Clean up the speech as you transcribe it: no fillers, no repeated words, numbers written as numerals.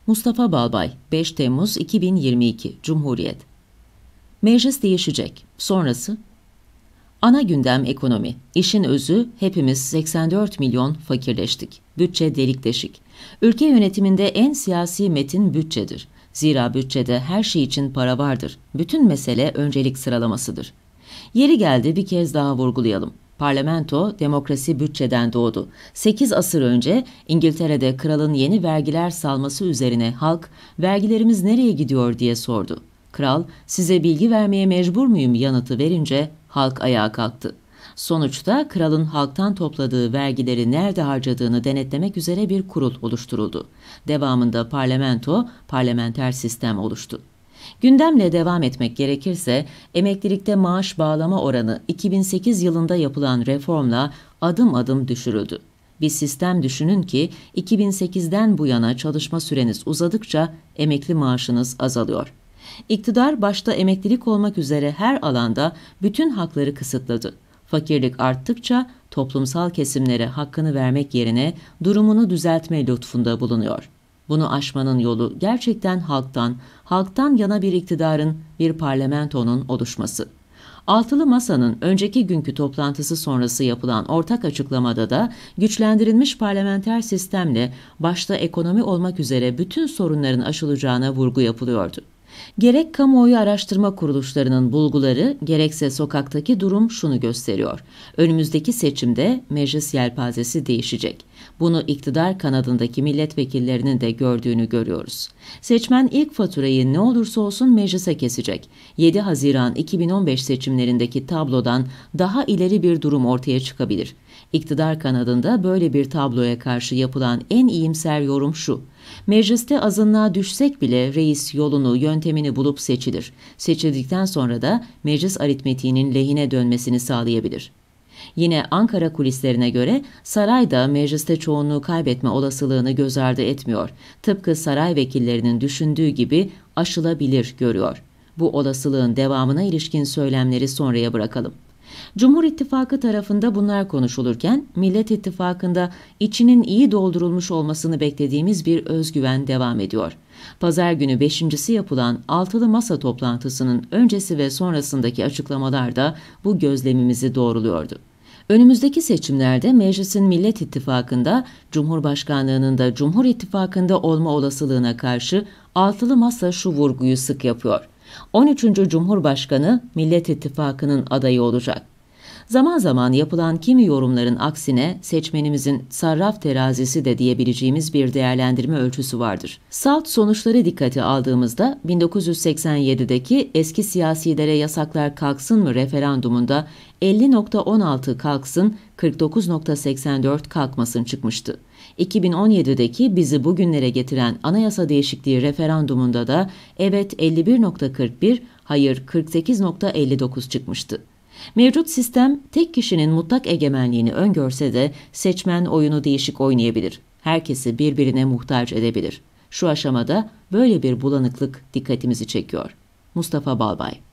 Mustafa Balbay, 5 Temmuz 2022, Cumhuriyet. Meclis değişecek. Sonrası? Ana gündem ekonomi. İşin özü, hepimiz 84 milyon fakirleştik. Bütçe delik deşik. Ülke yönetiminde en siyasi metin bütçedir. Zira bütçede her şey için para vardır. Bütün mesele öncelik sıralamasıdır. Yeri geldi bir kez daha vurgulayalım. Parlamento, demokrasi bütçeden doğdu. 8 asır önce İngiltere'de kralın yeni vergiler salması üzerine halk, vergilerimiz nereye gidiyor diye sordu. Kral, size bilgi vermeye mecbur muyum yanıtı verince halk ayağa kalktı. Sonuçta kralın halktan topladığı vergileri nerede harcadığını denetlemek üzere bir kurul oluşturuldu. Devamında parlamento, parlamenter sistem oluştu. Gündemle devam etmek gerekirse, emeklilikte maaş bağlama oranı 2008 yılında yapılan reformla adım adım düşürüldü. Bir sistem düşünün ki 2008'den bu yana çalışma süreniz uzadıkça emekli maaşınız azalıyor. İktidar başta emeklilik olmak üzere her alanda bütün hakları kısıtladı. Fakirlik arttıkça toplumsal kesimlere hakkını vermek yerine durumunu düzeltme lütfunda bulunuyor. Bunu aşmanın yolu gerçekten halktan yana bir iktidarın, bir parlamentonun oluşması. Altılı Masa'nın önceki günkü toplantısı sonrası yapılan ortak açıklamada da güçlendirilmiş parlamenter sistemle başta ekonomi olmak üzere bütün sorunların aşılacağına vurgu yapılıyordu. Gerek kamuoyu araştırma kuruluşlarının bulguları, gerekse sokaktaki durum şunu gösteriyor. Önümüzdeki seçimde meclis yelpazesi değişecek. Bunu iktidar kanadındaki milletvekillerinin de gördüğünü görüyoruz. Seçmen ilk faturayı ne olursa olsun meclise kesecek. 7 Haziran 2015 seçimlerindeki tablodan daha ileri bir durum ortaya çıkabilir. İktidar kanadında böyle bir tabloya karşı yapılan en iyimser yorum şu: mecliste azınlığa düşsek bile reis yolunu, yöntemini bulup seçilir. Seçildikten sonra da meclis aritmetiğinin lehine dönmesini sağlayabilir. Yine Ankara kulislerine göre saray da mecliste çoğunluğu kaybetme olasılığını göz ardı etmiyor. Tıpkı saray vekillerinin düşündüğü gibi aşılabilir görüyor. Bu olasılığın devamına ilişkin söylemleri sonraya bırakalım. Cumhur İttifakı tarafında bunlar konuşulurken, Millet İttifakı'nda içinin iyi doldurulmuş olmasını beklediğimiz bir özgüven devam ediyor. Pazar günü 5.'si yapılan Altılı Masa toplantısının öncesi ve sonrasındaki açıklamalar da bu gözlemimizi doğruluyordu. Önümüzdeki seçimlerde meclisin Millet İttifakı'nda, Cumhurbaşkanlığının da Cumhur İttifakı'nda olma olasılığına karşı Altılı Masa şu vurguyu sık yapıyor: 13. Cumhurbaşkanı Millet İttifakı'nın adayı olacak. Zaman zaman yapılan kimi yorumların aksine seçmenimizin sarraf terazisi de diyebileceğimiz bir değerlendirme ölçüsü vardır. Salt sonuçları dikkate aldığımızda 1987'deki eski siyasilere yasaklar kalksın mı referandumunda 50.16 kalksın, 49.84 kalkmasın çıkmıştı. 2017'deki bizi bugünlere getiren anayasa değişikliği referandumunda da evet 51.41, hayır 48.59 çıkmıştı. Mevcut sistem tek kişinin mutlak egemenliğini öngörse de seçmen oyunu değişik oynayabilir. Herkesi birbirine muhtaç edebilir. Şu aşamada böyle bir bulanıklık dikkatimizi çekiyor. Mustafa Balbay.